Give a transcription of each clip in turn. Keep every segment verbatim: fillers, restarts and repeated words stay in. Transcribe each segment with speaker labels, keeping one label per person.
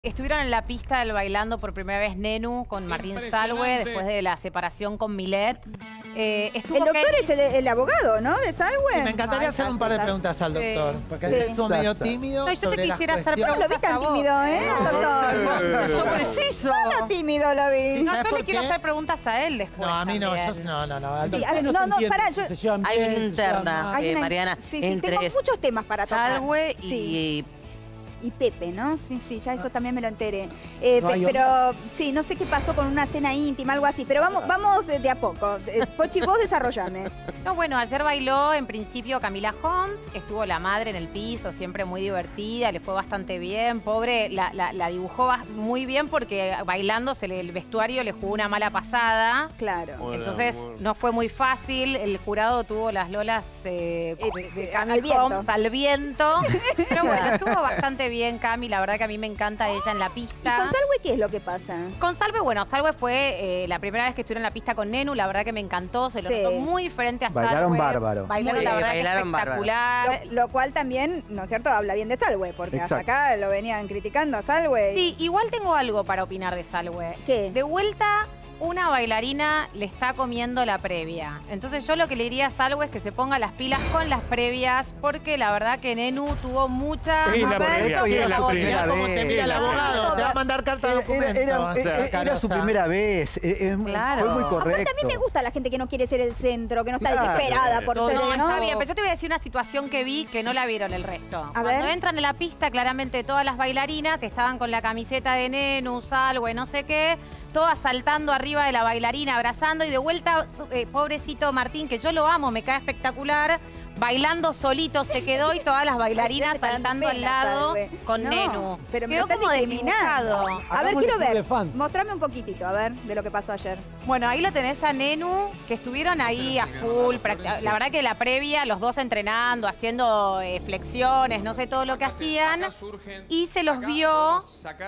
Speaker 1: Estuvieron en la pista del bailando por primera vez Nenu con Martín Salwe después de la separación con Milet. Eh, estuvo
Speaker 2: el doctor
Speaker 1: que...
Speaker 2: es el, el abogado, ¿no? De Salwe.
Speaker 3: Sí, me encantaría Ay, hacer un par de preguntas al doctor, sí. porque sí. estuvo medio tímido.
Speaker 1: No, yo te quisiera hacer preguntas.
Speaker 2: No lo vi tan tímido, ¿eh, doctor?
Speaker 1: No, preciso.
Speaker 2: No, tímido lo vi.
Speaker 1: No, yo le quiero hacer preguntas a él después.
Speaker 3: No, a mí no, yo, no, no, no.
Speaker 2: Sí, a ver, no, no, pará, yo...
Speaker 4: Hay una interna,
Speaker 2: Hay
Speaker 4: eh,
Speaker 2: una...
Speaker 4: Mariana,
Speaker 2: Sí, sí,
Speaker 4: entre
Speaker 2: tengo muchos temas para tocar.
Speaker 4: Salwe y...
Speaker 2: Sí. Y Pepe, ¿no? Sí, sí, ya eso también me lo enteré. Eh,
Speaker 5: no
Speaker 2: pe pero sí, no sé qué pasó con una cena íntima, algo así. Pero vamos, vamos de a poco. Pochi, vos desarrollame.
Speaker 1: No, bueno, ayer bailó en principio Camila Holmes, estuvo la madre en el piso, siempre muy divertida, le fue bastante bien. Pobre, la, la, la dibujó muy bien porque bailando se le, el vestuario le jugó una mala pasada.
Speaker 2: Claro.
Speaker 1: Hola, Entonces amor. no fue muy fácil. El jurado tuvo las lolas eh,
Speaker 2: eh,
Speaker 1: de, de
Speaker 2: al, viento.
Speaker 1: al viento. Pero bueno, estuvo bastante bien. Bien, Cami, la verdad que a mí me encanta ella en la pista.
Speaker 2: ¿Y con Salwe qué es lo que pasa?
Speaker 1: Con Salwe, bueno, Salwe fue eh, la primera vez que estuvieron en la pista con Nenu, la verdad que me encantó, se lo
Speaker 2: sí.
Speaker 1: notó muy diferente a Salwe.
Speaker 5: Bailaron bárbaro.
Speaker 1: Bailaron,
Speaker 4: muy
Speaker 1: la verdad,
Speaker 4: bailaron
Speaker 1: que espectacular.
Speaker 2: Lo, lo cual también, ¿no es cierto?, habla bien de Salwe, porque
Speaker 5: Exacto.
Speaker 2: hasta acá lo venían criticando a Salwe.
Speaker 1: Sí, igual tengo algo para opinar de Salwe.
Speaker 2: ¿Qué?
Speaker 1: De vuelta... Una bailarina le está comiendo la previa. Entonces yo lo que le diría a Salwe es que se ponga las pilas con las previas, porque la verdad que Nenu tuvo mucha...
Speaker 6: Es la previa, es la previa.
Speaker 3: Como te mira el abogado, te va a mandar carta de documento.
Speaker 5: Era, era, era, era su primera vez, es,
Speaker 4: claro.
Speaker 5: fue muy correcto.
Speaker 2: Aparte, a mí me gusta la gente que no quiere ser el centro, que no está
Speaker 5: Claro.
Speaker 2: desesperada por
Speaker 1: No,
Speaker 2: ser,
Speaker 1: no,
Speaker 2: ¿no?
Speaker 1: está bien, pero yo te voy a decir una situación que vi que no la vieron el resto.
Speaker 2: A
Speaker 1: Cuando
Speaker 2: ver.
Speaker 1: entran en la pista, claramente todas las bailarinas estaban con la camiseta de Nenu, Salwe, no sé qué, todas saltando arriba de la bailarina, abrazando, y de vuelta, eh, pobrecito Martín, que yo lo amo, me cae espectacular, bailando solito se quedó, y todas las bailarinas saltando al lado con
Speaker 2: no,
Speaker 1: Nenu.
Speaker 2: Pero me
Speaker 1: quedó
Speaker 2: estás
Speaker 1: como
Speaker 2: discriminando.
Speaker 1: desdibujado.
Speaker 2: A ver,
Speaker 5: Hagamos
Speaker 2: quiero
Speaker 5: el club de
Speaker 2: ver.
Speaker 5: fans.
Speaker 2: Mostrame un poquitito, a ver, de lo que pasó ayer.
Speaker 1: Bueno, ahí lo tenés a Nenu, que estuvieron ahí a full. La verdad que la previa, los dos entrenando, haciendo eh, flexiones, no sé todo lo que hacían. Y se los vio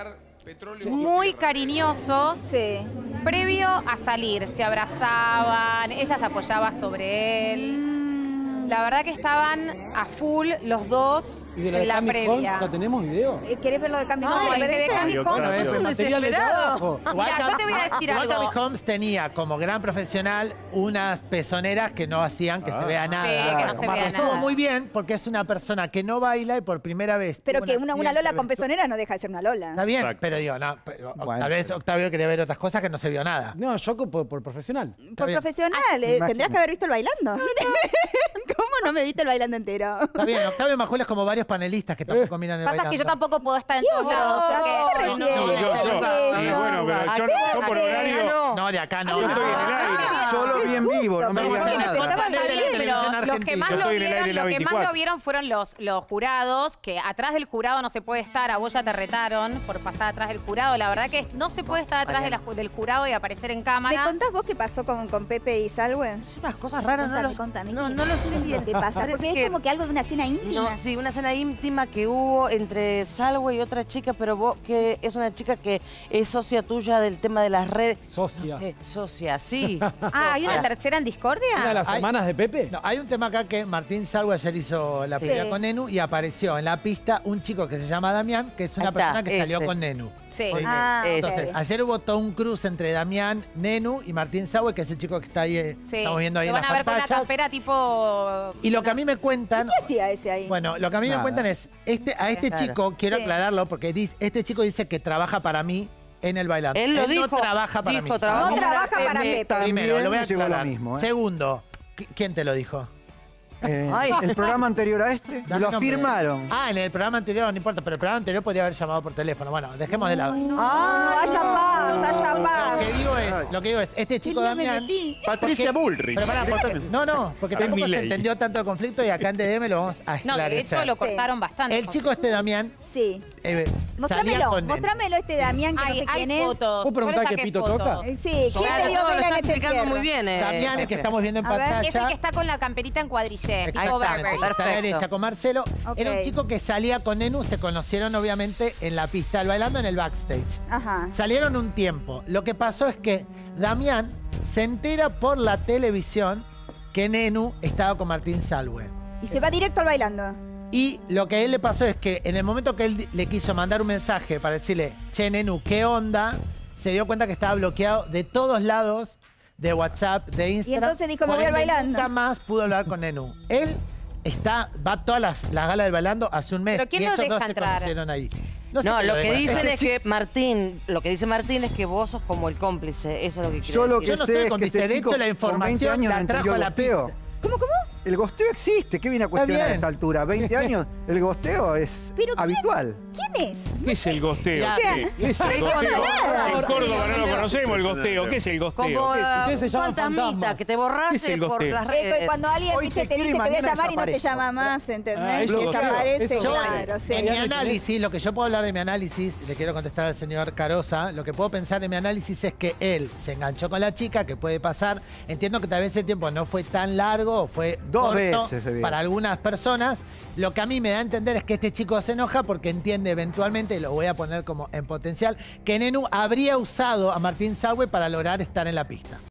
Speaker 1: muy cariñosos.
Speaker 2: Sí.
Speaker 1: Previo a salir, se abrazaban, ella se apoyaba sobre él. La verdad que estaban a full los dos
Speaker 5: ¿Y de lo
Speaker 1: en
Speaker 5: de
Speaker 1: la
Speaker 5: Cami
Speaker 1: previa.
Speaker 5: Holmes no tenemos video?
Speaker 2: Eh, ¿Querés ver lo de Cami
Speaker 1: No,
Speaker 2: Holmes?
Speaker 1: es que de Cami Holmes
Speaker 5: Bueno,
Speaker 1: es
Speaker 5: es
Speaker 1: un
Speaker 5: material de trabajo.
Speaker 1: Mira, yo te voy a decir
Speaker 3: Igual
Speaker 1: algo.
Speaker 3: Cami Holmes tenía como gran profesional unas pezoneras que no hacían que se vea nada.
Speaker 1: Sí, que no se vea
Speaker 3: Estuvo
Speaker 1: nada.
Speaker 3: muy bien porque es una persona que no baila y por primera vez...
Speaker 2: Pero
Speaker 3: tuvo
Speaker 2: que
Speaker 3: un
Speaker 2: una, una
Speaker 3: accidente
Speaker 2: Lola con
Speaker 3: de
Speaker 2: pezonera no deja de ser una Lola.
Speaker 3: Está bien,
Speaker 6: Exacto.
Speaker 3: pero digo, no, pero,
Speaker 5: Bueno.
Speaker 3: tal vez Octavio quería ver otras cosas que no se vio nada.
Speaker 5: No, yo por, por profesional.
Speaker 2: Por
Speaker 3: bien.
Speaker 2: profesional,
Speaker 5: Ah,
Speaker 2: eh,
Speaker 5: imagino.
Speaker 2: tendrás que haber visto el bailando. ¿Cómo no me viste el bailando entero?
Speaker 3: Está bien, Octavio Majul es como varios panelistas que tampoco miran el
Speaker 1: Pasa
Speaker 3: bailando.
Speaker 1: que yo tampoco puedo estar en todos lados.
Speaker 2: ¿A
Speaker 1: porque-
Speaker 2: qué se
Speaker 6: No,
Speaker 2: refiere?
Speaker 6: no, yo, yo.
Speaker 2: ¿Qué es
Speaker 6: Y
Speaker 2: eso?
Speaker 6: bueno, pero yo, yo por horario...
Speaker 3: No, de acá no.
Speaker 6: Yo estoy en el aire.
Speaker 5: Yo lo vi en vivo, no me
Speaker 2: Pero
Speaker 5: digas
Speaker 2: bueno,
Speaker 5: nada.
Speaker 2: estaba
Speaker 1: Está bien,
Speaker 2: bien,
Speaker 1: pero
Speaker 3: Televisión
Speaker 1: los que más
Speaker 3: Argentina.
Speaker 1: lo
Speaker 6: Estoy en el
Speaker 1: vieron,
Speaker 6: aire la
Speaker 1: lo que más
Speaker 6: veinticuatro.
Speaker 1: lo vieron fueron los, los jurados, que atrás del jurado no se puede estar. A vos ya te retaron por pasar atrás del jurado. La verdad que no se puede estar atrás de la- del jurado y aparecer en
Speaker 2: ¿Me
Speaker 1: cámara.
Speaker 2: contás vos qué pasó con, con Pepe y Salwe?
Speaker 4: unas cosas raras, no
Speaker 2: Contame,
Speaker 4: los,
Speaker 2: contame,
Speaker 4: no,
Speaker 2: ¿qué-
Speaker 4: no lo sé
Speaker 2: qué
Speaker 4: bien.
Speaker 2: ¿Qué pasa?
Speaker 4: Parece
Speaker 2: Porque es
Speaker 4: que-
Speaker 2: como que algo de una cena íntima.
Speaker 4: No, sí, una cena íntima que hubo entre Salwe y otra chica, pero vos, que es una chica que es socia tuya del tema de las redes.
Speaker 5: Socia.
Speaker 4: No sé, socia, sí.
Speaker 1: Ah, ¿hay una
Speaker 4: Socia.
Speaker 1: tercera en
Speaker 5: ¿Una de
Speaker 1: discordia?
Speaker 5: las
Speaker 3: Ay.
Speaker 5: hermanas de Pepe?
Speaker 3: No, hay un tema acá que Martín Salwe ayer hizo la
Speaker 4: Sí.
Speaker 3: previa con Nenu y apareció en la pista un chico que se llama Damián, que es una
Speaker 4: Ahí está,
Speaker 3: persona que salió
Speaker 4: ese.
Speaker 3: con Nenu.
Speaker 1: Sí.
Speaker 2: Ah, ok.
Speaker 3: Entonces, ayer hubo todo un cruce entre Damián, Nenu y Martín Salwe, que es el chico que está ahí, eh,
Speaker 1: Sí.
Speaker 3: estamos viendo ahí
Speaker 1: Lo
Speaker 3: en
Speaker 1: van
Speaker 3: las
Speaker 1: a ver con una
Speaker 3: pantallas.
Speaker 1: campera tipo...
Speaker 3: Y lo que a mí me cuentan...
Speaker 2: ¿Qué hacía ese ahí?
Speaker 3: Bueno, lo que a mí
Speaker 5: Nada.
Speaker 3: me cuentan es, este, a este
Speaker 4: Claro.
Speaker 3: chico, quiero
Speaker 2: Sí.
Speaker 3: aclararlo, porque dice- este chico dice que trabaja para mí en el bailando.
Speaker 4: Él lo dijo.
Speaker 3: no trabaja para
Speaker 4: dijo,
Speaker 3: mí.
Speaker 4: trabajo
Speaker 2: No trabaja para Pepe.
Speaker 3: Primero, lo voy a
Speaker 5: También llegó lo
Speaker 3: aclarar.
Speaker 5: mismo, ¿eh?
Speaker 3: Segundo, ¿qui- ¿quién te lo dijo?
Speaker 5: Eh,
Speaker 4: Ay.
Speaker 5: el programa anterior a este,
Speaker 3: Dame
Speaker 5: lo
Speaker 3: nombre.
Speaker 5: afirmaron.
Speaker 3: Ah, en el programa anterior, no importa, pero el programa anterior podría haber llamado por teléfono. Bueno, dejemos de lado.
Speaker 2: Ah, haya paz, haya
Speaker 3: Lo
Speaker 2: paz.
Speaker 3: que digo es, lo que digo es, este chico
Speaker 2: ¿Qué día me
Speaker 3: Damián...
Speaker 2: metí?
Speaker 6: Patricia
Speaker 3: porque-
Speaker 6: Bullrich.
Speaker 3: Pero pará, porque- no, no, porque
Speaker 6: Es
Speaker 3: tampoco se
Speaker 6: Milei.
Speaker 3: entendió tanto el conflicto y acá en D D M lo vamos a
Speaker 1: No,
Speaker 3: esclarecer.
Speaker 1: de hecho lo cortaron bastante.
Speaker 3: El chico este Damián
Speaker 2: Sí.
Speaker 3: eh, salía
Speaker 2: Mostrámelo,
Speaker 3: con Nenu.
Speaker 2: mostrámelo este Damián, que
Speaker 1: Hay,
Speaker 2: no sé
Speaker 1: hay
Speaker 2: quién es.
Speaker 1: fotos.
Speaker 5: ¿Vos preguntás
Speaker 1: Yo le
Speaker 5: qué
Speaker 1: saqué
Speaker 5: pito
Speaker 1: fotos.
Speaker 5: toca?
Speaker 2: Eh, Sí, ¿quién
Speaker 4: Claro,
Speaker 2: te dio
Speaker 4: no, lo
Speaker 2: vela en
Speaker 4: está
Speaker 2: este
Speaker 4: explicando
Speaker 2: entierro?
Speaker 4: muy bien. eh,
Speaker 3: Damián, el que
Speaker 4: Pepe.
Speaker 3: estamos viendo en
Speaker 2: A ver,
Speaker 3: pantalla.
Speaker 1: Es el que está con la camperita en cuadrillé. tipo
Speaker 3: Exactamente,
Speaker 1: Burberry.
Speaker 3: está a la
Speaker 4: Perfecto.
Speaker 3: derecha con Marcelo.
Speaker 2: Ok.
Speaker 3: Era un chico que salía con Nenu, se conocieron obviamente en la pista del bailando, en el backstage.
Speaker 2: Ajá.
Speaker 3: Salieron un tiempo. Lo que pasó es que Damián se entera por la televisión que Nenu estaba con Martín Salwe.
Speaker 2: Y se va directo al bailando.
Speaker 3: Y lo que a él le pasó es que en el momento que él le quiso mandar un mensaje para decirle, che, Nenu, ¿qué onda? Se dio cuenta que estaba bloqueado de todos lados, de WhatsApp, de Instagram.
Speaker 2: Y entonces dijo, me
Speaker 3: Por
Speaker 2: voy al
Speaker 3: ende,
Speaker 2: bailando.
Speaker 3: Nunca más pudo hablar con Nenu. Él está, va a todas las, las galas del bailando hace un mes.
Speaker 1: ¿Pero quién
Speaker 3: y
Speaker 1: lo
Speaker 3: ellos
Speaker 1: deja
Speaker 3: dos se
Speaker 1: entrar?
Speaker 3: conocieron ahí. No, sé
Speaker 4: No,
Speaker 3: quién
Speaker 4: lo que
Speaker 3: deja
Speaker 4: dicen
Speaker 3: entrar.
Speaker 4: es que Martín, lo que dice Martín es que vos sos como el cómplice, eso es lo que quiere
Speaker 5: Yo lo
Speaker 4: decir.
Speaker 5: que
Speaker 3: Yo no
Speaker 5: sé
Speaker 3: soy
Speaker 5: es que
Speaker 3: cómplice,
Speaker 5: este
Speaker 3: de
Speaker 5: chico
Speaker 3: hecho, la
Speaker 5: con veinte
Speaker 3: información
Speaker 5: años
Speaker 3: la
Speaker 5: no
Speaker 3: trajo
Speaker 5: entendió
Speaker 3: a
Speaker 5: el
Speaker 3: la
Speaker 5: gosteo.
Speaker 3: pista.
Speaker 2: ¿Cómo, cómo?
Speaker 5: El gosteo existe. ¿Qué viene a cuestionar a
Speaker 3: bien.
Speaker 5: esta altura? ¿veinte años? El gosteo es
Speaker 2: ¿Pero quién?
Speaker 5: habitual.
Speaker 2: ¿Quién es?
Speaker 6: ¿Qué es el gosteo?
Speaker 3: Ya.
Speaker 6: ¿Qué? ¿Qué es el gosteo?
Speaker 2: nada.
Speaker 6: En Córdoba no lo conocemos el gosteo. ¿Qué es el gosteo?
Speaker 4: Como
Speaker 5: Ustedes se
Speaker 4: eh,
Speaker 5: llaman
Speaker 4: fantasmita,
Speaker 5: fantasmas.
Speaker 4: que te
Speaker 6: ¿Qué
Speaker 4: borrase
Speaker 6: es el
Speaker 4: por
Speaker 6: gosteo?
Speaker 4: las
Speaker 2: Eh,
Speaker 4: redes.
Speaker 2: cuando alguien
Speaker 5: Hoy
Speaker 2: viste,
Speaker 5: te
Speaker 2: te
Speaker 5: quiero y
Speaker 2: dice te voy a
Speaker 5: mañana
Speaker 2: llamar y no te
Speaker 5: desaparezco.
Speaker 2: llama más, ¿entendés?
Speaker 5: Ah, eso
Speaker 2: que
Speaker 5: lo
Speaker 2: te
Speaker 5: que-
Speaker 2: aparece,
Speaker 5: eso-
Speaker 2: claro, sí.
Speaker 3: En mi análisis, lo que yo puedo hablar de mi análisis, le quiero contestar al señor Carosa, lo que puedo pensar en mi análisis es que él se enganchó con la chica, que puede pasar. Entiendo que tal vez el tiempo no fue tan largo, o fue
Speaker 5: Dos
Speaker 3: corto
Speaker 5: veces se vio.
Speaker 3: para algunas personas. Lo que a mí me da a entender es que este chico se enoja porque entiende eventualmente, y lo voy a poner como en potencial, que Nenu habría usado a Martín Saue para lograr estar en la pista.